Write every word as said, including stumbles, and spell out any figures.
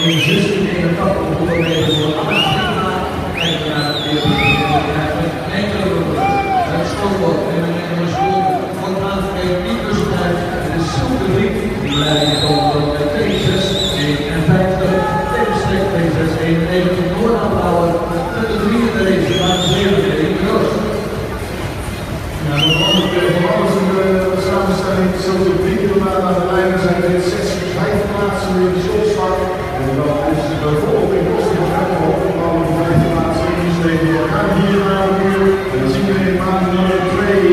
in zestien eenentachtig honderd meter voor Anna Stigma. Kijk naar de enkele het stoomboot en de enkele school wordt aangegeven niet tussentijd. Het is Silke Vriek die leiding komt door de T zes eenenvijftig. Tegenstreek T zes eenennegentig Noord-Aanbouwer met de drie race van zevenentwintig Joost. Ja, nog altijd voor alles in de samenstelling. Silke Vriek, maar aan de lijn zijn dit zes, vijf plaatsen weer.